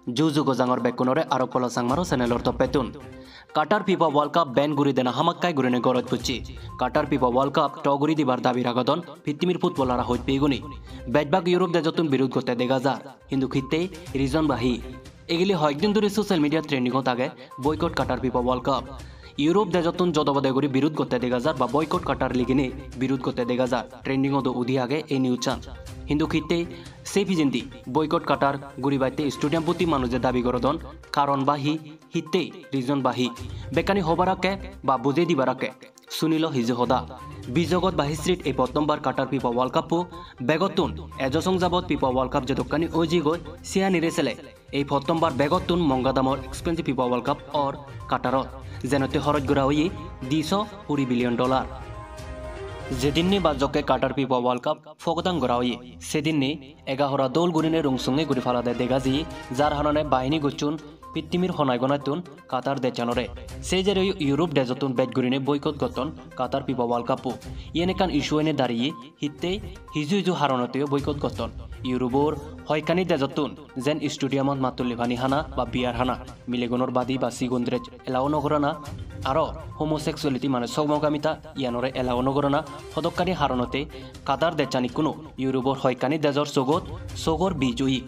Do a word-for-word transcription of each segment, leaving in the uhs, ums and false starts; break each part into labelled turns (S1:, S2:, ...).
S1: जुजु गोजांगर बेकुनरे आरो पला सांगमारो चैनेलर तपेतुन Qatar FIFA World Cup ban गुरी देना हामाक्काय गुरिने गरज पुच्ची काटार फिफा वर्ल्ड कप टगुरी दिबार दाबी रागदन फित्तिमिर फुटबलारा हইত পেগুনি বেজবাগ ইউরোপ দেজতুন বিরোধ করতে দেখা যার কিন্তু খিতে রিজন বাহি এগুলি কয়েকদিন ধরে সোশ্যাল মিডিয়া ট্রেন্ডিংত আগে boycott Qatar FIFA World Cup Europe দেজতুন যদবাদে গুরি বিরোধ করতে দেখা যার বা বয়কট কাটার লিগিনে বিরোধ করতে দেখা যার ট্রেন্ডিংত উদি আগে এই নিউজ চান কিন্তু খিতে সেফি জিন্দি বয়কট কাটার গুরি বাইতে স্টেডিয়াম প্রতি মানুষের দাবি করদন কারণ বাহি হিতে রিজন বাহি বেকানি হবারাকে বা বুঝে দিবারাকে শুনিল হিজু হদা বিজগত বা হিস্ট্রিট এই প্রথমবার কাটার ফিফা ওয়ার্ল্ড কাপও বেগতুন এজসং যাবত ফিফা ওয়ার্ল্ড কাপ যে দোকানি ওজি গই সিয়া নিরেছেলে এই প্রথমবার বেগতুন মঙ্গাদামর এক্সপেন্সিভ ফিফা ওয়ার্ল্ড কাপ অর কাটারত যেনতে খরচ গুড়া হই দুইশ কুড়ি বিলিয়ন ডলার যেদিননি বাজকে কাটার ফিফা ওয়ার্ল্ড কাপ ফগদাং গড়া হই সেদিননি এগাহরা দল গুরিনে রংসুঙে গুরি ফালাদে দেখা যি যার হারণে বাহিনী গুচুন পৃথিবীর হনাই গনাতুন কাতার দেচানরে সেই যে ইউরোপ দেজতুন বেট গুরিনে বয়কট গতন কাতার ফিফা ওয়ার্ল্ড কাপও ইয়েনেকান ইস্যু এনে দাঁড়িয়ে হিতে হিজু হিজু হারণতেও বয়কট গতন ইউরোপর হয়কানি দেজতুন যেন স্টেডিয়ামত মাতুলিভানি হানা বা বিয়ার হানা মিলেগনর বাদী বা সিগন্দ্রেজ এলাও নগরনা আরো হোমোসেক্সুয়ালিটি মানে সমকামিতা ইয়ানরে এলাও নগরনা সদকানি হারণতে কাতার দেচানি কোনো ইউরোপর হয়কানি দেজর চগত চগর বিজয়ী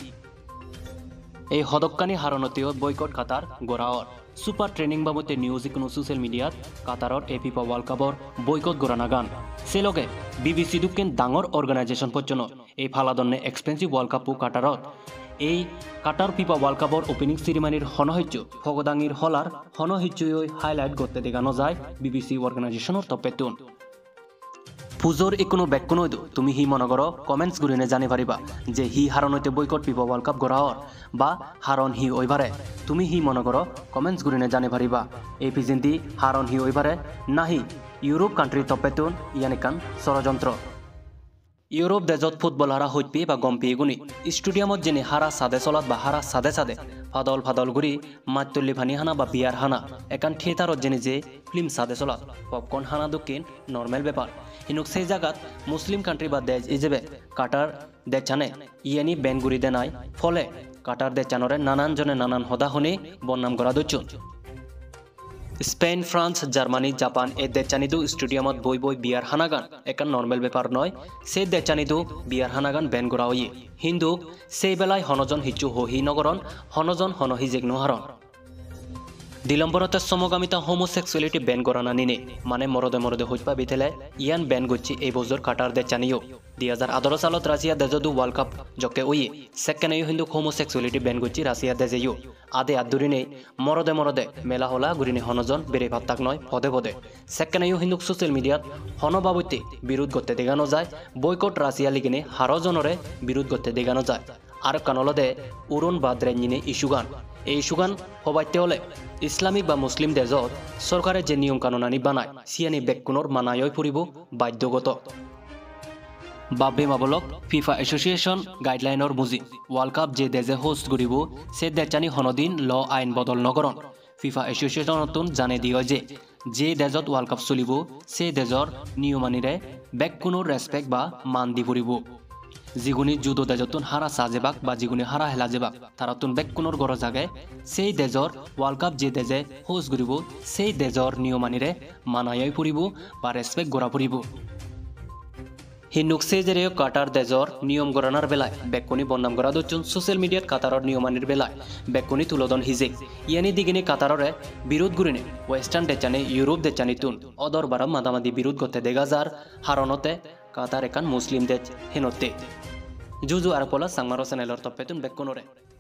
S1: এই হদকানি হারণতেও বয়কট কাতার গোরাওর সুপার ট্রেনিং বাবতে নিউজ কোনো সোশ্যাল মিডিয়াত কাতারর এ ফিফা ওয়ার্ল্ড কাপর বয়কট গোরানা গান সেলগে বিবিসি দুকেন ডাঙর অর্গানাইজেশন পর্যন্ত এই ফালাদনে এক্সপেন্সিভ ওয়ার্ল্ড কাপও কাটারত এই কাটার ফিফা ওয়ার্ল্ড কাপর ওপেনিং সেরিমানির হনহৈর্য ফগদাঙির হলার হনহৈর্যই হাইলাইট করতে দেখানো যায় বিবিসি অর্গানাইজেশনের তপেতুন পুজোর একোনো ব্যাক নইদো তুমি হি মনে করো কমেন্টস গুরিনে জানি পারিবা যে হি হারণতে বয়কট ফিফা ওয়ার্ল্ড কাপ গড়াওয়ার বা হারণ হি ওইবারে তুমি হি মনে করো কমেন্টস গুরিনে জানি পারিবা এই পিজিন্দি হারণ হি ওইবারে নাহি ইউরোপ কান্ট্রি তপেতুন ইয়ানিকান ষড়যন্ত্র ইউরোপ দেজত ফুটবলারা হইত পেয়ে বা গম পেয়ে গুনি স্টেডিয়ামত যেনে হারা সাদে চলাত বা হারা সাদে সাদে ফাদল ফাদল গুড়ি মাতুল্লি ভানি হানা বা বিয়ার হানা একান থিয়েটারত যেনে যে ফিল্ম সাদে চলাত পপকর্ন হানা দক্ষিণ নর্মেল ব্যাপার হিনুক সেই জায়গাত মুসলিম কান্ট্রি বা দেশ ইজেবে কাটার দেচানে ইয়ানি ব্যান গুড়ি দে নাই ফলে কাটার দেচানরে নানান জনে নানান হদা হনে বন্নাম করা দচ্ছুন স্পেন ফ্রান্স জার্মানি জাপান এ দেচানিদু স্টেডিয়ামত বই বই বিয়ার হানাগান একান নর্মেল ব্যাপার নয় সে দেচানিদু বিয়ার হানাগান ব্যান করা হই হিন্দু সেই বেলায় হনজন হিচু হহি নগরন হনজন হনহি জেগনু হারণ দিলম্বরতে সমগামিতা হোমোসেক্সুয়ালিটি ব্যান করা না নিনে মানে মরদে মরদে হইপা বিথেলে ইয়ান ব্যান গচ্ছি এই বছর কাটার দেচানিও দুই হাজার আঠারো সালত রাশিয়া দেজদু ওয়ার্ল্ড কাপ জকে ওই সেকেন্ড হিন্দু হোমোসেক্সুয়ালিটি ব্যান গচ্ছি রাশিয়া দেজেও আদে আদুরিনে মরদে মরদে মেলা হলা গুরিনে হনজন বেড়ে ভাত্তাক নয় পদে পদে সেকেন্ড হিন্দু সোশ্যাল মিডিয়াত হনবাবতে বিরোধ করতে দেখানো যায় বয়কট রাশিয়া লিগিনে হারজনরে বিরোধ করতে দেখানো যায় আর কানলদে উরুন বাদ্রেঞ্জিনে ইস্যুগান এই ইস্যুগান হবাইতে হলে ইসলামিক বা মুসলিম দেশত সরকারে যে নিয়ম কানুন আনি বানায় সিয়ানি বেকুনৰ মানায়ই ফুরিব বাধ্যগত বাব্বে মাবলক ফিফা এসোসিয়েশন গাইডলাইনৰ মুজি ওয়ার্ল্ড কাপ যে দেশে হোস্ট করিব সে দেশানি হনদিন ল আইন বদল নগরণ ফিফা এসোসিয়েশন নতুন জানে দিয় যে যে দেশত ওয়ার্ল্ড কাপ চলিব সে দেশৰ নিয়মানিৰে বেকুনৰ রেসপেক্ট বা মান দি ফুরিব যিগুনি জুদো দেজতুন হারা সাজেবাক বা যিগুনি হারা হেলা যেবাক তারাতুন বেকুনৰ গরজ আগে সেই দেশৰ ওয়ার্ল্ড কাপ যে দেশে হোস্ট করিব সেই দেশৰ নিয়মানিৰে মানায়ই ফুরিব বা রেসপেক্ট গড়া ফুরিব হিন্দুক সেই জেরে কাটার দেশর নিয়ম গড়ানার বেলায় বেকুনি বন্নাম গড়া দচ্ছুন সোশ্যাল মিডিয়াত কাতারর নিয়মানির বেলায় বেকুনি তুলদন হিজেক ইয়ানি দিগিনে কাতাররে বিরোধ গুরিনে ওয়েস্টার্ন দেচানে ইউরোপ দেচানি তুন অদর বারাম মাদামাদি বিরোধ করতে দেখা যার হারণতে কাতার একান মুসলিম দেশ হেনতে জুজু আর পলা সাংমারো চ্যানেলর তপেতুন বেকুনরে